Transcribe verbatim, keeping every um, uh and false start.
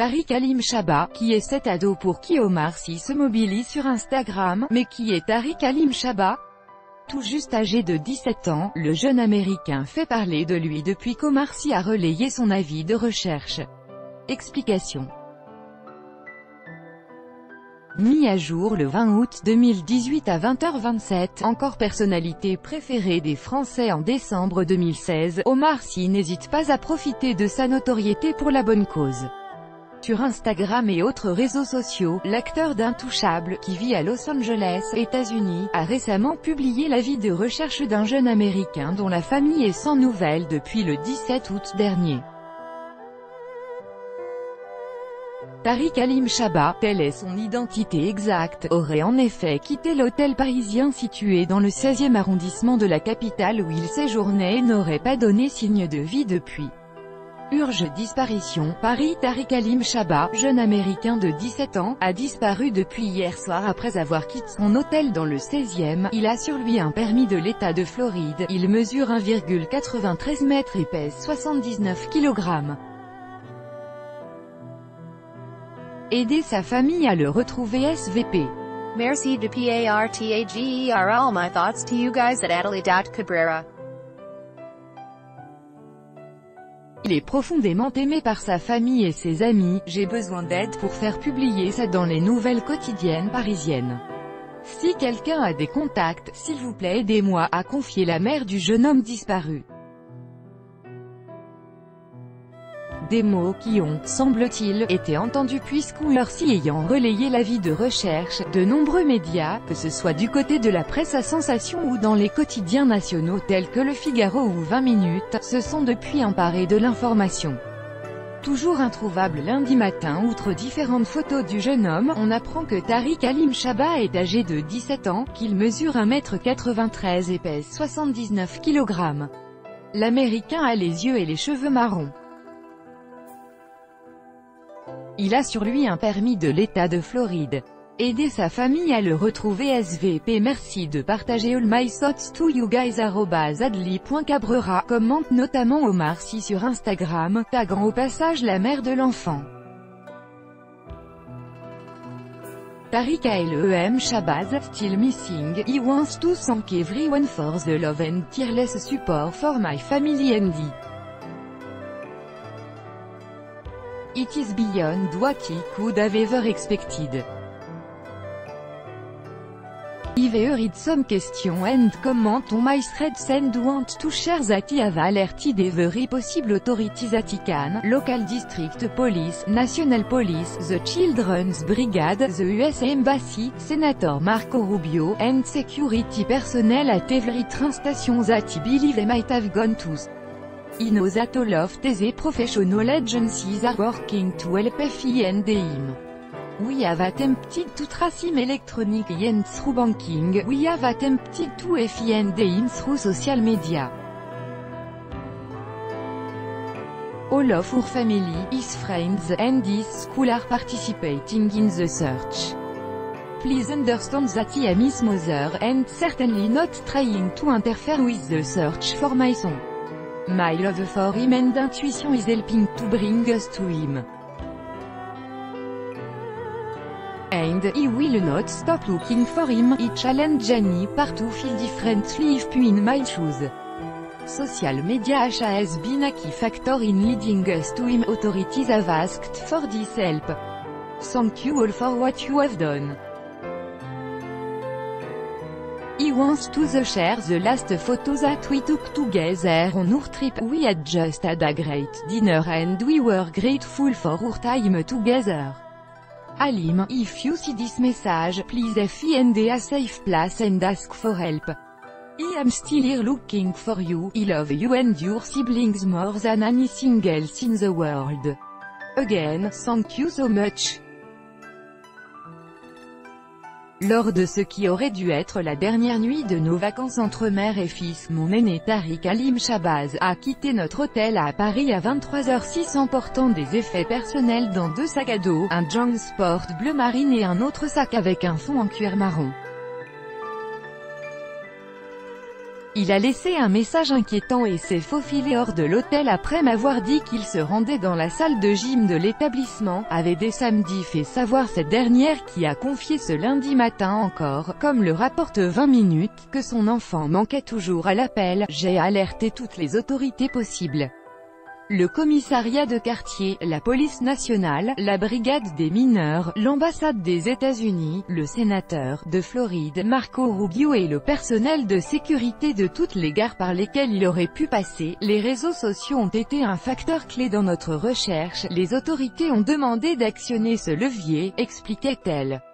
Tariq Halim Chaba, qui est cet ado pour qui Omar Sy se mobilise sur Instagram. Mais qui est Tariq Halim Chaba? Tout juste âgé de dix-sept ans, le jeune Américain fait parler de lui depuis qu'Omar Sy a relayé son avis de recherche. Explication. Mis à jour le vingt août deux mille dix-huit à vingt heures vingt-sept, encore personnalité préférée des Français en décembre deux mille seize, Omar Sy n'hésite pas à profiter de sa notoriété pour la bonne cause. Sur Instagram et autres réseaux sociaux, l'acteur d'Intouchable, qui vit à Los Angeles, États-Unis, a récemment publié l'avis de recherche d'un jeune Américain dont la famille est sans nouvelles depuis le dix-sept août dernier. Tariq Halim Chaba, telle est son identité exacte, aurait en effet quitté l'hôtel parisien situé dans le seizième arrondissement de la capitale où il séjournait et n'aurait pas donné signe de vie depuis. Urge disparition, Paris. Tariq Halim Chaba, jeune Américain de dix-sept ans, a disparu depuis hier soir après avoir quitté son hôtel dans le seizième. Il a sur lui un permis de l'État de Floride, il mesure un virgule quatre-vingt-treize mètres et pèse soixante-dix-neuf kilogrammes. Aider sa famille à le retrouver. S V P. Merci de partager all my thoughts to you guys at Adelaide Cabrera. Il est profondément aimé par sa famille et ses amis. J'ai besoin d'aide pour faire publier ça dans les nouvelles quotidiennes parisiennes. Si quelqu'un a des contacts, s'il vous plaît aidez-moi, a confié la mère du jeune homme disparu. Des mots qui ont, semble-t-il, été entendus puisqu'Omar Sy ayant relayé l'avis de recherche, de nombreux médias, que ce soit du côté de la presse à sensation ou dans les quotidiens nationaux tels que Le Figaro ou vingt minutes, se sont depuis emparés de l'information. Toujours introuvable lundi matin, outre différentes photos du jeune homme, on apprend que Tariq Halim Chaba est âgé de dix-sept ans, qu'il mesure un mètre quatre-vingt-treize et pèse soixante-dix-neuf kilogrammes. L'Américain a les yeux et les cheveux marrons. Il a sur lui un permis de l'État de Floride. Aider sa famille à le retrouver. S V P. Merci de partager all my thoughts to you guys arobase adli point cabrera, commente notamment Omar Sy sur Instagram, taguant au passage la mère de l'enfant. Tariq Halim Chaba, still missing, he wants to thank everyone for the love and tireless support for my family and the It is beyond what he could have ever expected. I've heard some question and comment on my threads and want to share that I have alerted every possible authorities that I can, local district police, national police, the children's brigade, the U S embassy, Senator Marco Rubio, and security personnel at every train station that I believe they might have gone to. I know that all of these professional agencies are working to help find him. We have attempted to trace him electronically and through banking. We have attempted to find him through social media. All of our family, his friends, and his school are participating in the search. Please understand that I am his mother, and certainly not trying to interfere with the search for my son. My love for him and intuition is helping to bring us to him. And he will not stop looking for him. He challenged Jenny part to feel differently if put in my shoes. Social media has been a key factor in leading us to him. Authorities have asked for this help. Thank you all for what you have done. He wants to share the last photos that we took together on our trip. We had just had a great dinner and we were grateful for our time together. Halim, if you see this message, please find a safe place and ask for help. I am still here looking for you. I love you and your siblings more than anything else in the world. Again, thank you so much. Lors de ce qui aurait dû être la dernière nuit de nos vacances entre mère et fils, mon aîné Tariq Halim Chaba a quitté notre hôtel à Paris à vingt-trois heures six emportant des effets personnels dans deux sacs à dos, un JanSport bleu marine et un autre sac avec un fond en cuir marron. Il a laissé un message inquiétant et s'est faufilé hors de l'hôtel après m'avoir dit qu'il se rendait dans la salle de gym de l'établissement, avait dès samedi fait savoir cette dernière qui a confié ce lundi matin encore, comme le rapporte vingt minutes, que son enfant manquait toujours à l'appel. J'ai alerté toutes les autorités possibles. Le commissariat de quartier, la police nationale, la brigade des mineurs, l'ambassade des États-Unis, le sénateur de Floride, Marco Rubio et le personnel de sécurité de toutes les gares par lesquelles il aurait pu passer. Les réseaux sociaux ont été un facteur clé dans notre recherche. Les autorités ont demandé d'actionner ce levier, expliquait-elle.